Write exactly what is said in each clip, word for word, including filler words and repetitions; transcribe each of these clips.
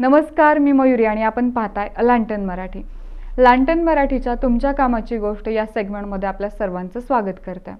नमस्कार, मी मयुरी आणि आपण पाहताय लांटन मराठी। लांटन मराठीच्या तुमच्या कामाची गोष्ट या सेगमेंटमध्ये आपल्या सर्वांचं स्वागत करते।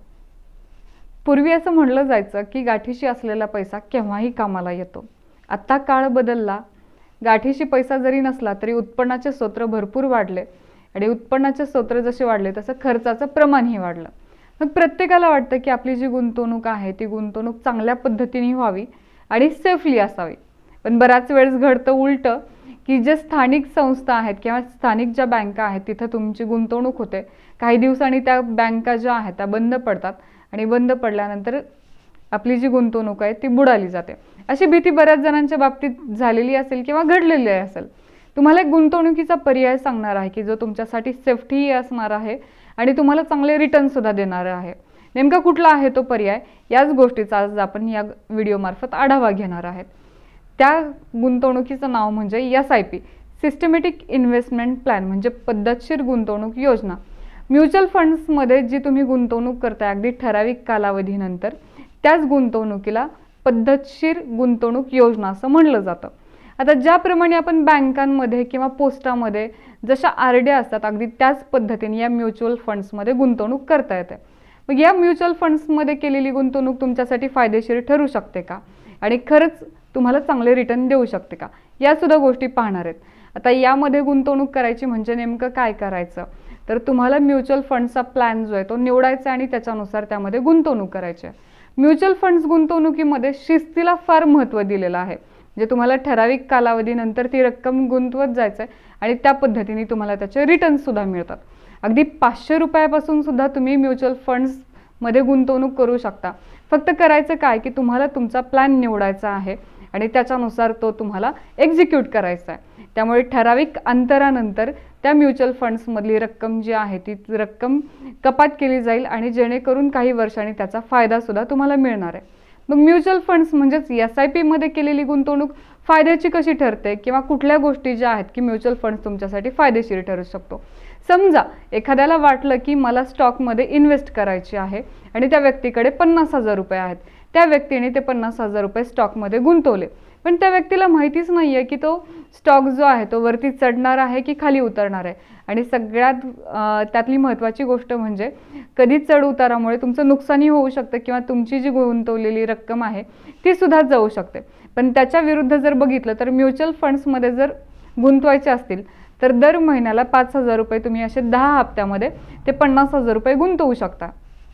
पूर्वी असं म्हणलं जायचं की गाठीशी असलेला पैसा केव्हाही कामाला येतो। आता काळ बदलला, गाठीशी पैसा जरी नसला तरी उत्पन्नाचे स्रोत भरपूर वाढले आणि उत्पन्नाचे स्रोत जसे वाढले तसं खर्चाचं प्रमाणही वाढलं। मग प्रत्येकाला वाटतं की आपली जी गुंतवणूक आहे ती गुंतवणूक चांगल्या पद्धतीने व्हावी आणि सेफली असावी। पण बराच वेळेस घडतं उलटं की जे स्थानिक संस्था आहेत किंवा स्थानिक ज्या बँका आहेत तिथे तुमची गुंतवणूक होते, काही दिवसांनी त्या बँका ज्या आहेत त्या बंद पडतात आणि बंद पडल्यानंतर आपली जी गुंतवणूक आहे ती बुडाली जाते। अशी भीती बऱ्याच जणांच्या बाबतीत झालेली असेल किंवा घडलेली असेल। तुम्हाला एक गुंतवणुकीचा पर्याय सांगणार आहे की जो तुमच्यासाठी सेफ्टी असणार आहे आणि तुम्हाला चांगले रिटर्न सुद्धा देणार आहे। नेमका कुठला आहे तो पर्याय, याच गोष्टीचा आज आपण या व्हिडिओ मार्फत आढावा घेणार आहोत। त्या गुंतवणुकीचं नाव म्हणजे S I P, systematic investment plan, म्हणजे पद्धतशीर गुंतवणूक योजना। म्युच्युअल फंड्समध्ये जी तुम्ही गुंतवणूक करताय अगदी ठराविक कालावधीनंतर त्याच गुंतवणुकीला पद्धतशीर गुंतवणूक योजना असं म्हणलं जातं। आता ज्याप्रमाणे आपण बँकांमध्ये किंवा पोस्टामध्ये जशा आर डी असतात अगदी त्याच पद्धतीने या म्युच्युअल फंड्समध्ये गुंतवणूक करता येते। मग या म्युच्युअल फंड्समध्ये केलेली गुंतवणूक तुमच्यासाठी फायदेशीर ठरू शकते का आणि खरंच तुम्हाला चांगले रिटर्न देऊ शकते का, या सुद्धा गोष्टी पाहणार आहेत। आता यामध्ये गुंतवणूक करायची म्हणजे नेमकं काय करायचं, तर तुम्हाला म्युच्युअल फंड्सचा प्लॅन जो आहे तो निवडायचा आणि त्याच्यानुसार त्यामध्ये गुंतवणूक करायची आहे। म्युच्युअल फंड्स गुंतवणुकीमध्ये शिस्तीला फार महत्त्व दिलेलं आहे। म्हणजे तुम्हाला ठराविक कालावधीनंतर ती रक्कम गुंतवत जायचं आहे आणि त्या पद्धतीने तुम्हाला त्याचे रिटर्न सुद्धा मिळतात। अगदी पाचशे रुपयापासून सुद्धा तुम्ही म्युच्युअल फंड्स मध्ये गुंतवणूक करू शकता। फक्त करायचं काय की तुम्हाला तुमचा प्लॅन निवडायचा आहे आणि त्याच्यानुसार तो तुम्हाला एक्झिक्यूट करायचा आहे। त्यामुळे ठराविक अंतरानंतर त्या म्युच्युअल फंड्स मधली रक्कम जी आहे ती रक्कम कपात केली जाईल आणि जेणेकरून काही वर्षांनी त्याचा फायदा सुद्धा तुम्हाला मिळणार आहे। मग म्युच्युअल फंड्स म्हणजेच एस आय पी मध्ये केलेली गुंतवणूक फायद्याची कशी ठरते किंवा कुठल्या गोष्टी ज्या आहेत की म्युच्युअल फंड्स तुमच्यासाठी फायदेशीर ठरू शकतो। समजा एखाद्याला वाटलं की मला स्टॉकमध्ये इन्व्हेस्ट करायची आहे आणि त्या व्यक्तीकडे पन्नास हजार रुपये आहेत, त्या व्यक्तीने ते पन्नास हजार रुपये स्टॉकमध्ये गुंतवले, पण त्या व्यक्तीला माहितीच नाही आहे की तो स्टॉक जो आहे तो वरती चढणार आहे की खाली उतरणार आहे। आणि सगळ्यात त्यातली महत्त्वाची गोष्ट म्हणजे कधी चढ उतारामुळे तुमचं नुकसानही होऊ शकतं किंवा तुमची जी गुंतवलेली रक्कम आहे ती सुद्धा जाऊ शकते। पण त्याच्या विरुद्ध जर बघितलं तर म्युच्युअल फंड्समध्ये जर गुंतवायचे असतील तर दर महिन्याला पाच हजार रुपये तुम्ही असे दहा हप्त्यामध्ये ते पन्नास हजार रुपये गुंतवू शकता।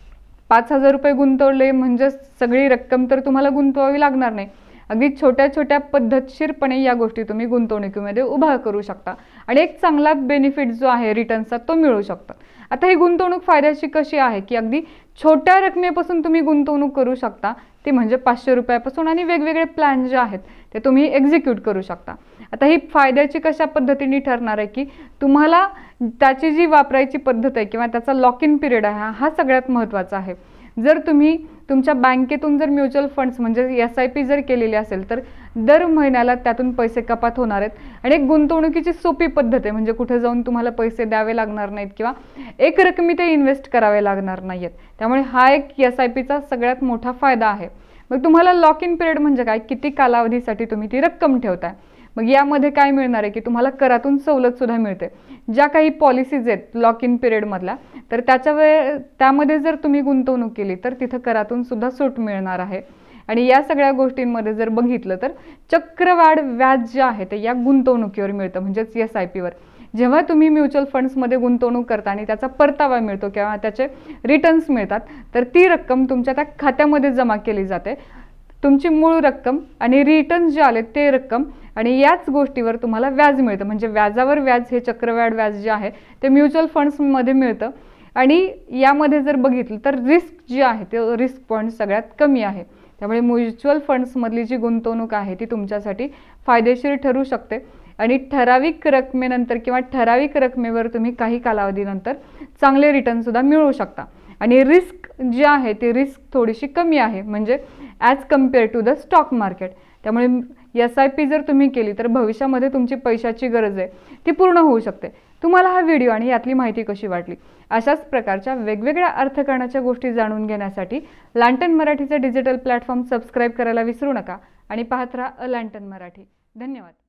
पाच हजार रुपये गुंतवले म्हणजे सगळी रक्कम तर तुम्हाला गुंतवावी लागणार नाही। अगदी छोट्या छोट्या पद्धतशीरपणे या गोष्टी तुम्ही गुंतवणुकीमध्ये उभा करू शकता आणि एक चांगला बेनिफिट जो आहे रिटर्नचा तो मिळू शकता। आता ही गुंतवणूक फायद्याची कशी आहे की अगदी छोट्या रकमेपासून तुम्ही गुंतवणूक करू शकता, ती म्हणजे पाचशे रुपयापासून, आणि वेगवेगळे प्लॅन जे आहेत ते तुम्ही एक्झिक्यूट करू शकता। आता ही फायद्याची कशा पद्धतीने ठरणार आहे की तुम्हाला त्याची जी वापरायची पद्धत आहे किंवा त्याचा लॉक इन पिरियड आहे हा सगळ्यात महत्त्वाचा आहे। जर तुम्ही तुमच्या बँकेतून जर म्युच्युअल फंड्स म्हणजे एस आय पी जर केलेली असेल तर दर महिन्याला त्यातून पैसे कपात होणार आहेत आणि एक गुंतवणुकीची सोपी पद्धत आहे। म्हणजे कुठे जाऊन तुम्हाला पैसे द्यावे लागणार नाहीत किंवा एक रकमी ते इन्व्हेस्ट करावे लागणार नाहीत। त्यामुळे हा एक एस आय पीचा सगळ्यात मोठा फायदा आहे। मग तुम्हाला लॉक इन पिरियड म्हणजे काय, किती कालावधीसाठी तुम्ही ती रक्कम ठेवताय। मग यामध्ये काय मिळणार आहे की तुम्हाला करातून सवलत सुद्धा मिळते। ज्या काही पॉलिसीज आहेत लॉक इन पिरियड मधल्या तर त्याच्या वेळ त्यामध्ये जर तुम्ही गुंतवणूक केली तर तिथं करातून सुद्धा सूट मिळणार आहे। आणि या सगळ्या गोष्टींमध्ये जर बघितलं तर चक्रवाढ व्याज जे आहे ते या गुंतवणुकीवर मिळतं, म्हणजेच एस आय पीवर। जेव्हा तुम्ही म्युच्युअल फंड्समध्ये गुंतवणूक करता आणि त्याचा परतावा मिळतो किंवा त्याचे रिटर्न्स मिळतात तर ती रक्कम तुमच्या त्या खात्यामध्ये जमा केली जाते, तुमची मूळ रक्कम आणि रिटर्न्स जे आले ते रक्कम, आणि याच गोष्टीवर तुम्हाला व्याज मिळतं। म्हणजे व्याजावर व्याज हे चक्रवाढ व्याज जे आहे ते म्युच्युअल फंड्समध्ये मिळतं। आणि यामध्ये जर बघितलं तर रिस्क जी आहे ते रिस्क पॉईंट सगळ्यात कमी आहे। त्यामुळे म्युच्युअल फंड्समधली जी गुंतवणूक आहे ती तुमच्यासाठी फायदेशीर ठरू शकते आणि ठराविक रकमेनंतर किंवा ठराविक रकमेवर तुम्ही काही कालावधीनंतर चांगले रिटर्न सुद्धा मिळवू शकता। आणि रिस्क जी आहे ती रिस्क थोडीशी कमी आहे, म्हणजे as compare to the stock market. त्यामुळे एस आय पी जर तुम्ही केली तर भविष्यामध्ये तुमची पैशाची गरज आहे ती पूर्ण होऊ शकते। तुम्हाला हा व्हिडिओ आणि यातली माहिती कशी वाटली, अशाच प्रकारच्या वेगवेगळ्या अर्थकारणाच्या गोष्टी जाणून घेण्यासाठी लांटन मराठीचे डिजिटल प्लॅटफॉर्म सबस्क्राइब करायला विसरू नका आणि पाहत राहा लांटन मराठी। धन्यवाद।